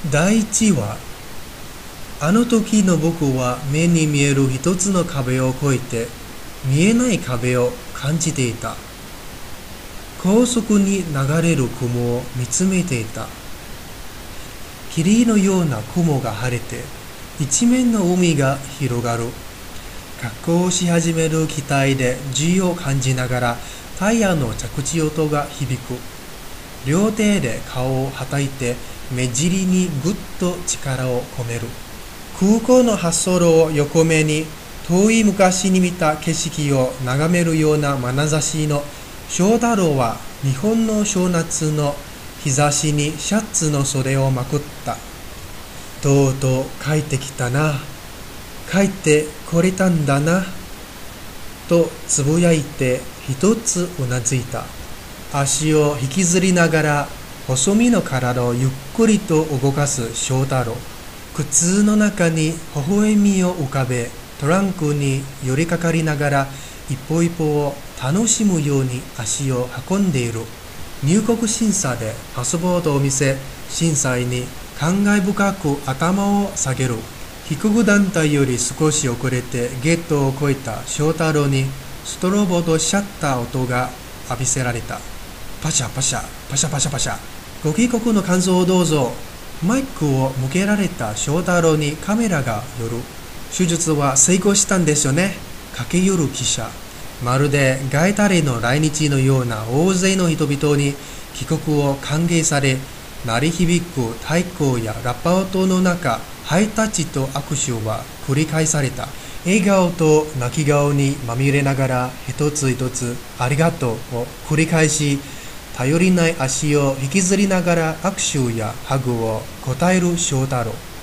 第一は、あの時の僕は目に見える一つの壁を越えて見えない壁を感じていた。高速に流れる雲を見つめていた。霧のような雲が晴れて一面の海が広がる。格好し始める機体でGを感じながらタイヤの着地音が響く。両手で顔をはたいて目尻にぐっと力を込める。空港の滑走路を横目に遠い昔に見た景色を眺めるような眼差しの翔太郎は日本の正夏の日差しにシャツの袖をまくった。とうとう帰ってきたな。帰ってこれたんだな。とつぶやいて一つうなずいた。足を引きずりながら細身の体をゆっくりと動かす翔太郎。靴の中に微笑みを浮かべ、トランクに寄りかかりながら一歩一歩を楽しむように足を運んでいる。入国審査でパスポートを見せ、審査員に感慨深く頭を下げる。飛行団体より少し遅れてゲートを越えた翔太郎にストロボとシャッター音が浴びせられた。パシャパシャ、パシャパシャパシャ。ご帰国の感想をどうぞ。マイクを向けられた翔太郎にカメラが寄る。手術は成功したんですよね。駆け寄る記者。まるでガイタレの来日のような大勢の人々に帰国を歓迎され、鳴り響く太鼓やラッパ音の中、ハイタッチと握手は繰り返された。笑顔と泣き顔にまみれながら一つ一つありがとうを繰り返し、頼りない足を引きずりながら握手やハグを答える翔太郎。